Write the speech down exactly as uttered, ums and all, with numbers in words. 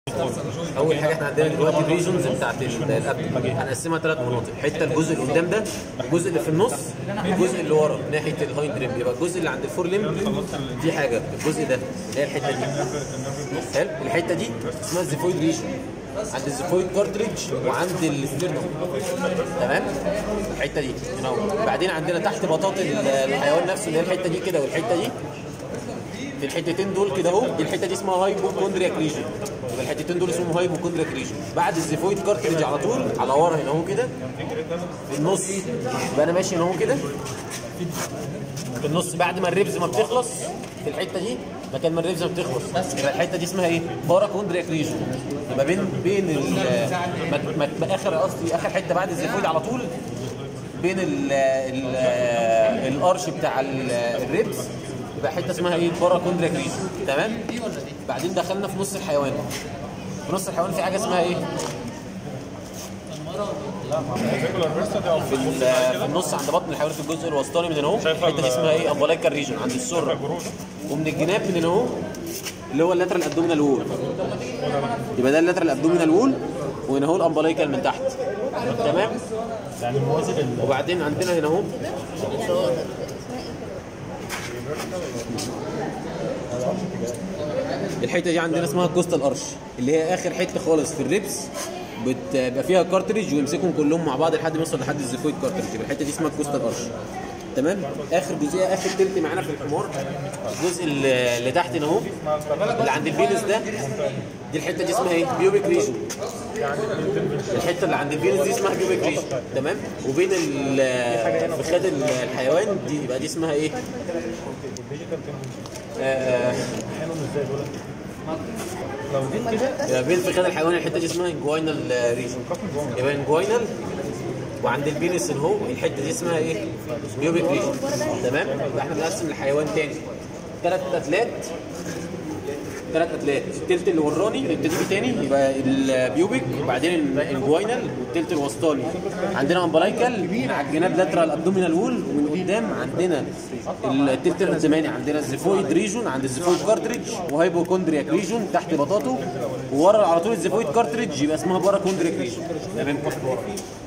اول حاجه احنا عندنا دلوقتي الريجونز بتاعت الابدن هنقسمها ثلاث مناطق. حته الجزء اللي قدام ده، الجزء اللي في النص، الجزء اللي ورا ناحيه الهايند ريم. يبقى الجزء اللي عند الفور ليم في حاجه، الجزء ده اللي هي الحته دي. حلو. الحته دي اسمها الزيفويد ريجون، عند الزيفويد كارتريدج وعند الاسترنوم. تمام. الحته دي هنا اهو. بعدين عندنا تحت بطاط الحيوان نفسه اللي هي الحته دي كده والحته دي. في الحتتين دول كده اهو، دي الحته دي اسمها هايبوكوندرياك ريجن. يبقى الحتتين دول اسمهم هايبوكوندرياك ريجن. بعد الزيفويد كارتريدج على طول على ورا هنا اهو كده في النص. يبقى انا ماشي هنا اهو كده في النص بعد ما الريبز ما بتخلص في الحته دي، مكان ما الريبز ما بتخلص يبقى الحته دي اسمها ايه؟ باراكوندرياك ريجن. يبقى بين بين ال اخر قصدي اخر حته بعد الزيفويد على طول بين ال ال الارش بتاع الريبز يبقى حته اسمها ايه؟ باراكوندرياك ريجن. تمام. بعدين دخلنا في نص الحيوان. في نص الحيوان في حاجه اسمها ايه؟ في, في النص عند بطن الحيوان في الجزء الوسطاني من هنا اهو الحته دي اسمها ايه؟ امبلايكال ريجن عند السره. ومن الجناب من هنا اهو اللي هو اللاترال ابدومينال وول. يبقى ده اللاترال ابدومينال وول وهنا اهو الامبلايكال من تحت. تمام. وبعدين عندنا هنا اهو الحته دي عندنا اسمها كوستال ارش، اللي هي اخر حته خالص في الريبس بتبقى فيها كارتريج ويمسكهم كلهم مع بعض لحد ما يوصل لحد الزيفويد كارتريج. يبقى الحته دي اسمها كوستال ارش. تمام. اخر جزئيه اخر تلت معانا في الحمار الجزء اللي تحت هنا اهو اللي عند الفينس ده، دي الحته دي اسمها ايه؟ بيوبيك ريجن. الحته اللي عند الفينس دي اسمها بيوبيك ريجن. تمام. وبين فخاد الحيوان دي يبقى دي اسمها ايه؟ آه لو جيت كده يبقى بين فخاد الحيوان الحته دي اسمها انجوينال ريجن. يبقى انجوينال وعند البينس اهو الحته دي اسمها ايه؟ بيوبيك ريجن. تمام. يبقى احنا بنقسم الحيوان تاني ثلاث اتلات ثلاث اتلات. التلت اللي وراني نبتدي بيه تاني يبقى البيوبيك وبعدين الانجوينال والتلت الوسطاني عندنا امبلايكال على الجناب لاترال ابدومينال وول. ومن قدام عندنا التلت القداماني عندنا الزيفويد ريجون عند الزيفويد كارتريدج وهايبوكوندرياك ريجون تحت بطاطه. وورا على طول الزيفويد كارتريدج يبقى اسمها باراكوندرياك ريجون. تمام.